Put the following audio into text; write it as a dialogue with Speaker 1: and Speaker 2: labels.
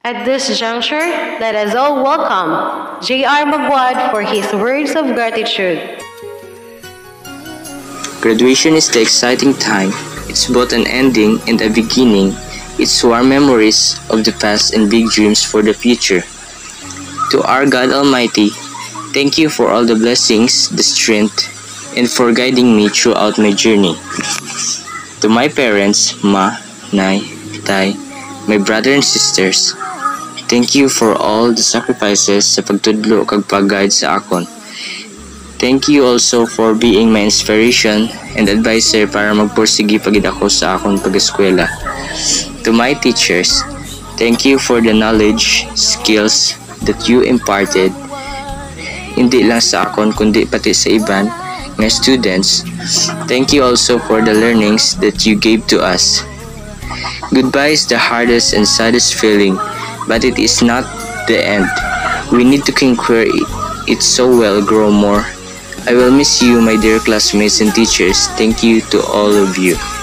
Speaker 1: At this juncture, let us all welcome J.R. Maguad for his words of gratitude.
Speaker 2: Graduation is the exciting time. It's both an ending and a beginning. It's warm memories of the past and big dreams for the future. To our God Almighty, thank you for all the blessings, the strength, and for guiding me throughout my journey. To my parents, Ma, Nay, Tay, my brother and sisters, thank you for all the sacrifices sa pagtudlo kag pag-guide sa akon. Thank you also for being my inspiration and advisor para magpursigi pagid ako sa akon pag-eskwela. To my teachers, thank you for the knowledge, skills that you imparted, hindi lang sa akon kundi pati sa iban nga students. Thank you also for the learnings that you gave to us. Goodbye is the hardest and saddest feeling, but it is not the end. We need to conquer it so well, grow more. I will miss you, my dear classmates and teachers. Thank you to all of you.